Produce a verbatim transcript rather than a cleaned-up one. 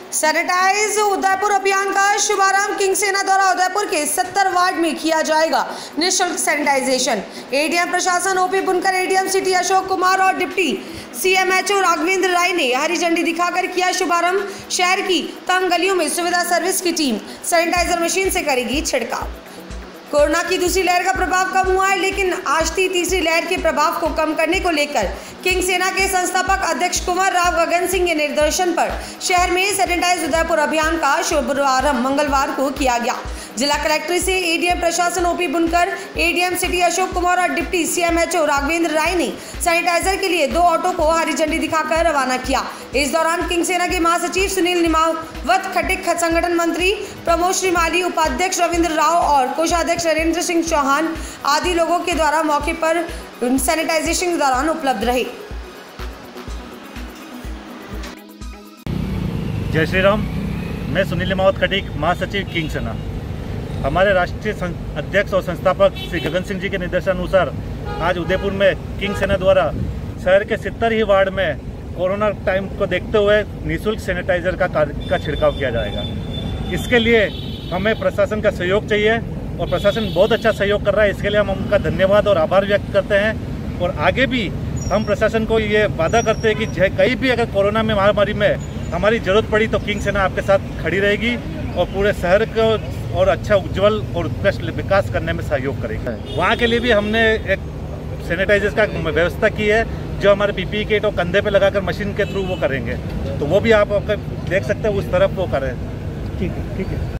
Sanitise Udaipur अभियान का शुभारंभ किंग सेना द्वारा उदयपुर के सत्तर वार्ड में किया जाएगा निःशुल्क सैनिटाइजेशन। एडीएम प्रशासन OP Bunkar, ADM city Ashok Kumar और डिप्टी सीएमएचओ राघवेंद्र राय ने हरी झंडी दिखाकर किया शुभारंभ। शहर की तंग गलियों में सुविधा सर्विस की टीम सैनिटाइजर मशीन से करेगी छिड़काव। कोरोना की दूसरी लहर का प्रभाव कम हुआ है, लेकिन आती तीसरी लहर के प्रभाव को कम करने को लेकर किंग सेना के संस्थापक अध्यक्ष कुंवर राव गगन सिंह के निर्देशन पर शहर में सैनिटाइज उदयपुर अभियान का शुभारंभ मंगलवार को किया गया। जिला कलेक्टर से एडीएम प्रशासन OP Bunkar, ADM city Ashok Kumar और डिप्टी सीएमएचओ राघवेंद्र राय ने सैनिटाइजर के लिए दो ऑटो को हरी झंडी दिखाकर रवाना किया। इस दौरान किंग सेना के महासचिव सुनील निमावत, खटिक संगठन मंत्री प्रमोद श्रीमाली, उपाध्यक्ष रविंद्र राव और कोषाध्यक्ष नरेंद्र सिंह चौहान आदि लोगों के द्वारा मौके पर सैनिटाइजेशन के दौरान उपलब्ध रहे। जय श्री राम। मैं सुनील निमावत, खटिक, महासचिव किंग सेना। हमारे राष्ट्रीय अध्यक्ष और संस्थापक श्री गगन सिंह जी के निर्देशानुसार आज उदयपुर में किंग सेना द्वारा शहर के सत्तर ही वार्ड में कोरोना टाइम को देखते हुए निःशुल्क सैनिटाइजर का का छिड़काव किया जाएगा। इसके लिए हमें प्रशासन का सहयोग चाहिए और प्रशासन बहुत अच्छा सहयोग कर रहा है। इसके लिए हम उनका धन्यवाद और आभार व्यक्त करते हैं और आगे भी हम प्रशासन को ये वादा करते हैं कि कहीं भी अगर कोरोना में महामारी में हमारी ज़रूरत पड़ी तो किंग सेना आपके साथ खड़ी रहेगी और पूरे शहर को और अच्छा उज्जवल और उत्कृष्ट विकास करने में सहयोग करेगी। वहाँ के लिए भी हमने एक सैनिटाइजर का व्यवस्था की है, जो हमारे पीपीई किट और कंधे पे लगाकर मशीन के थ्रू वो करेंगे, तो वो भी आप देख सकते हैं उस तरफ वो करें। ठीक है, ठीक है।